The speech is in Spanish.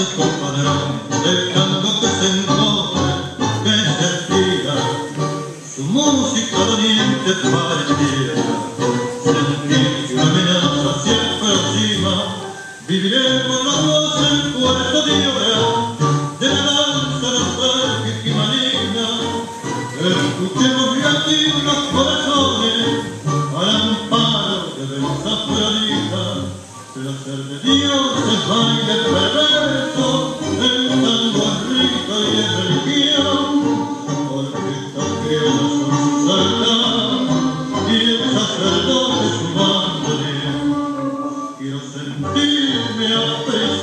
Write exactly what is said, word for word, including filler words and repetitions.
compadre del tango que se encoge, que se tira, su música doliente pareciera sentir que una amenaza se aproxima. Viviremos los dos el cuarto día de la danza nostálgica y maligna. Escuchemos latir los corazones al amparo de danza floridita. Placer de dioses, baile perverso, el tango es rito y es religión, porque estas piedras son su altar y el sacerdote su bandoneón. Quiero sentirme apreciado